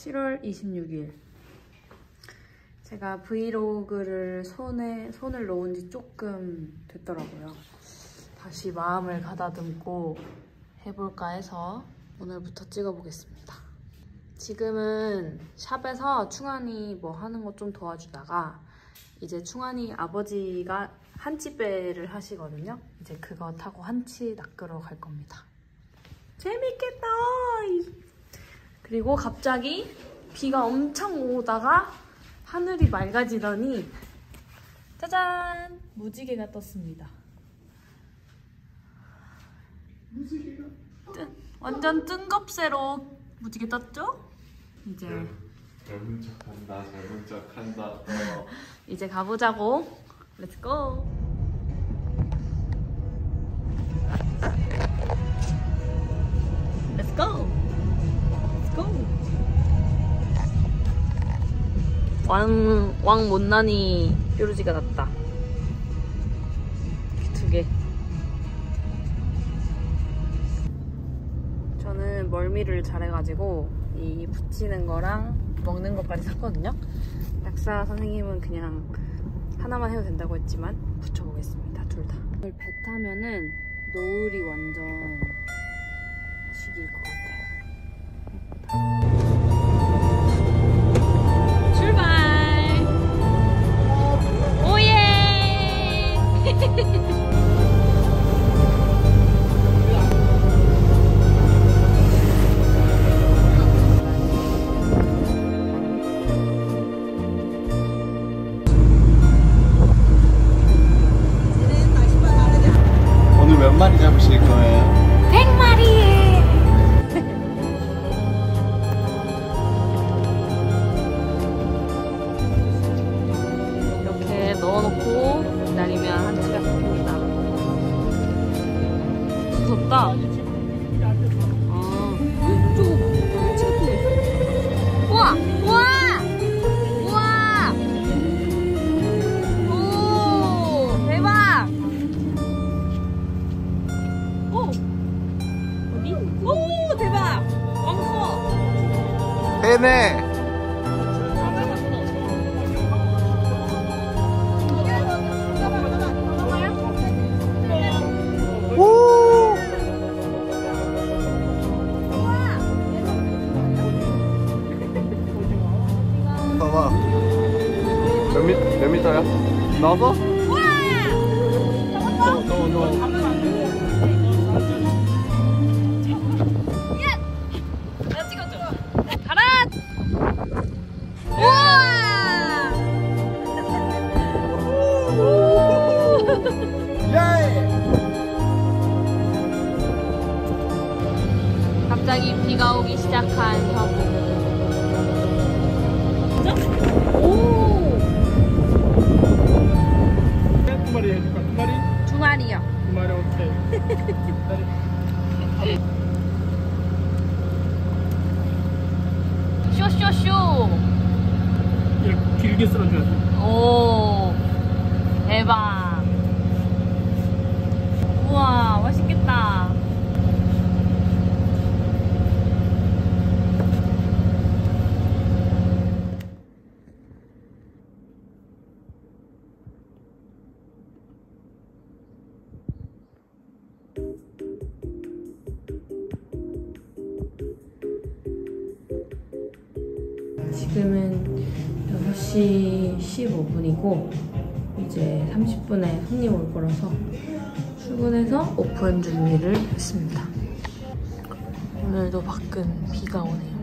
7월 26일. 제가 브이로그를 손을 놓은 지 조금 됐더라고요. 다시 마음을 가다듬고 해볼까 해서 오늘부터 찍어보겠습니다. 지금은 샵에서 충환이 뭐 하는 거 좀 도와주다가 이제 충환이 아버지가 한치배를 하시거든요. 이제 그거 타고 한치 낚으러 갈 겁니다. 재밌겠다! 그리고 갑자기 비가 엄청 오다가 하늘이 맑아지더니 짜잔! 무지개가 떴습니다. 무지개가 완전 뜬겁새로 무지개 떴죠? 이제 젊은 척한다, 젊은 척한다. 이제 가보자고. 렛츠고! 렛츠고! 렛츠고! 왕 못난이 뾰루지가 났다. 두 개. 저는 멀미를 잘해가지고 이 붙이는 거랑 먹는 것까지 샀거든요. 약사 선생님은 그냥 하나만 해도 된다고 했지만 붙여보겠습니다. 둘 다. 배 타면은 노을이 완전 죽일 것 같아요. 출발! 오예! 몇 마리 잡으실 거예요? 100마리! 이렇게 넣어놓고 기다리면 한치가 잡힙니다. 무섭다. 아, 이쪽 한치가 또 있어. 우와! 우와! 우와! 오! 대박! 오 대박! 왕커! 해네! 오! 봐봐. 몇 미터야? 나와서? 우와! 너. 내가 찍어줘. 가라! 우와! 갑자기 비가 오기 시작한 형. 오! 두 마리 해줄까? 두 마리? 두 마리요. 두 마리 오케이. 쇼쇼쇼! 이렇게 길게 쓸어줘야 돼. 오, 대박. 우와, 맛있겠다. 지금은 6시 15분이고 이제 30분에 손님 올 거라서 출근해서 오픈 준비를 했습니다. 오늘도 밖은 비가 오네요.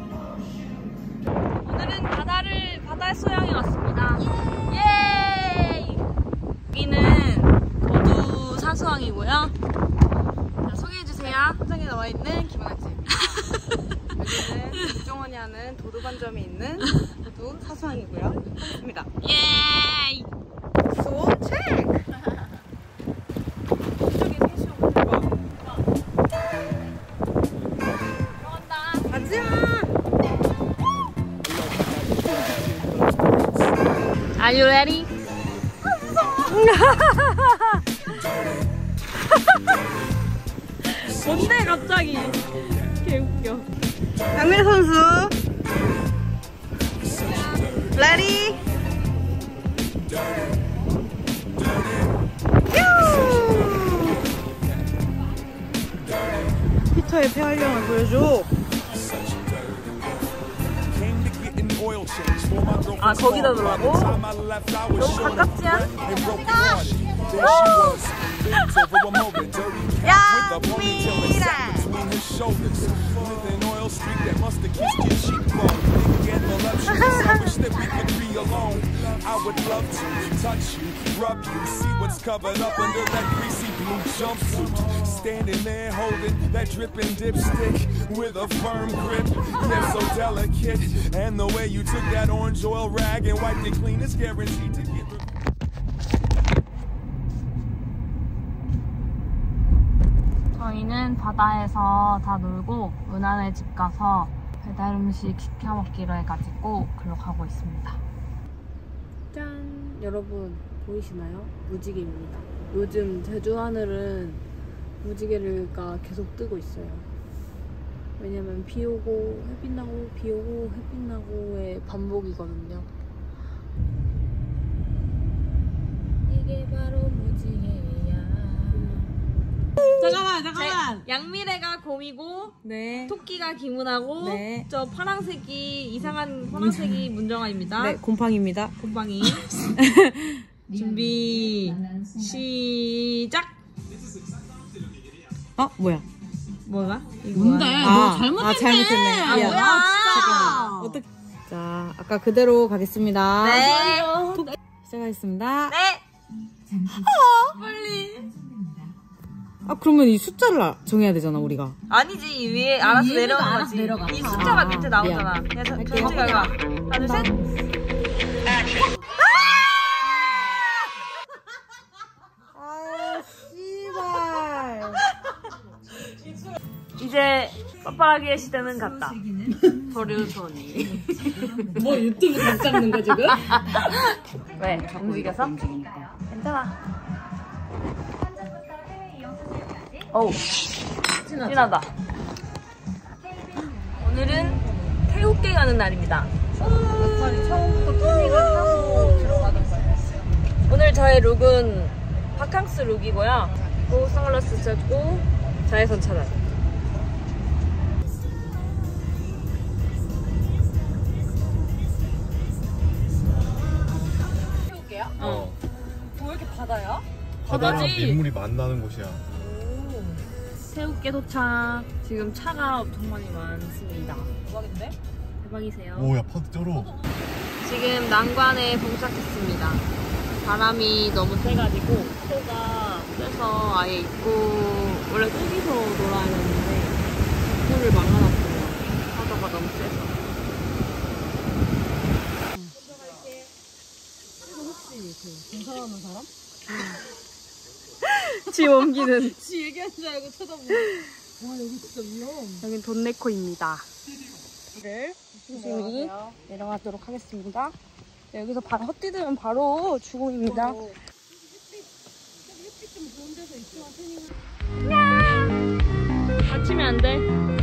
오늘은 바다 수영에 왔습니다. 예! 여기는 거두 사수항이고요. 자, 소개해주세요. 현장에 나와 있는 김은아집. 여기는 이종원이 하는 도두반점이 있는 도두 사수항이고요. 반갑습니다. 예! 소 체크! 이쪽에 셋이 오고 대박. 들어간다. 가지마! Are you ready? 뭔데 갑자기? 개웃겨. 강민 선수 레디. 피터의 폐활량을 보여줘. 아, 거기다 놓으라고? 너무 가깝지 않? I would love to touch you, rub you, see what's covered up under that greasy blue jumpsuit. Standing there holding that dripping dipstick with a firm grip. You're so delicate, and the way you took that orange oil rag and wiped it clean is guaranteed to get. 저희는 바다에서 다 놀고 은하네 집 가서 배달 음식 시켜 먹기로 해가지고 글로 가고 있습니다. 짠! 여러분 보이시나요? 무지개입니다. 요즘 제주 하늘은 무지개가 계속 뜨고 있어요. 왜냐면 비 오고 햇빛 나고 비 오고 햇빛 나고의 반복이거든요. 이게 바로 무지개야. 잠깐만. 양미래가 곰이고, 네. 토끼가 김은하고, 네. 저 파랑색이 이상한 파랑색이 문정아입니다. 네, 곰팡입니다. 곰팡이. 준비 시작. 뭐야? 뭐가? 뭔데? 너 잘못했네. 잘못했네. 아, 뭐야? 잠깐만. 어떻게? 자, 아까 그대로 가겠습니다. 네. 시작하겠습니다. 네. 빨리. 그러면 이 숫자를 정해야 되잖아, 우리가. 아니지, 이 위에 알아서 내려오는 거지. 내려가. 이 숫자가 밑에 나오잖아. 그냥 전체가 이거. 하나, 둘, 셋. 씨발. 이제 빠빠라기의 시대는 갔다. 버류손이. 뭐 유튜브 각 잡는 거 지금? 왜? 움직여서? 괜찮아. 어우, 진하다. 오늘은 태국에 가는 날입니다. 처음부터 토닝을 하고 들어가는 거예요. 오늘 저의 룩은 바캉스 룩이고요. 또 선글라스 쓰고 자외선 차단. 태국이야? 왜 이렇게 바다야? 바다랑 민물이 만나는 곳이야. 태국에 도착. 지금 차가 엄청 많이 많습니다. 대박인데? 대박이세요. 오야 파도 쩔어. 지금 난관에 봉착했습니다. 바람이 너무 세가지고 코가 세서 아예 입고 원래 저기서 놀아야 했는데 코를 막아놨어요. 파도가 너무 세서. 혹시 공사하는 사람? 지 옮기는. 지 얘기하는 줄 알고 쳐다보고. 와 여기 진짜 위험. 여긴 돈네코입니다. 조심히 내려가도록 하겠습니다. 여기서 바로 헛디디면 바로 주공입니다. 다치면 안 돼.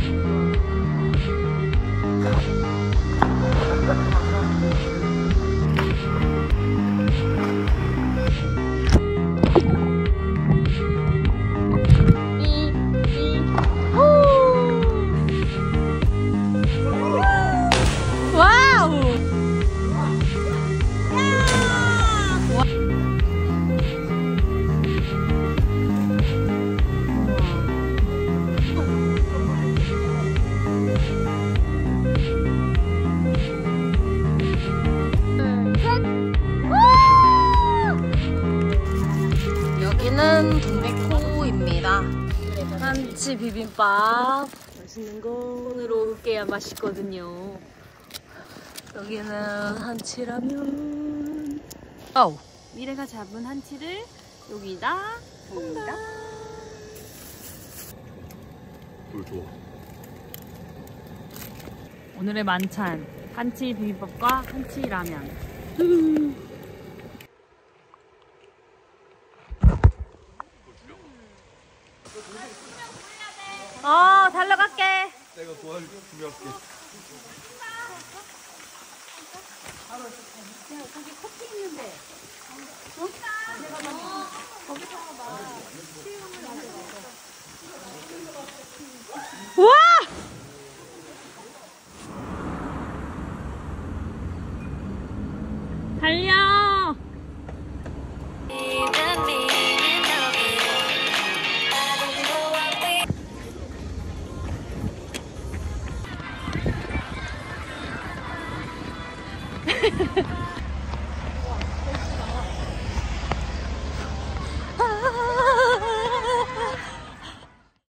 여기는 돈네코입니다. 한치 비빔밥 맛있는 거 오늘로 올게야 맛있거든요. 여기는 한치라면. 미래가 잡은 한치를 여기다 봅니다. 물 좋아. 오늘의 만찬 한치 비빔밥과 한치 라면. 달려갈게. 내가 도와줄게. 준비할게. 우와! 달려!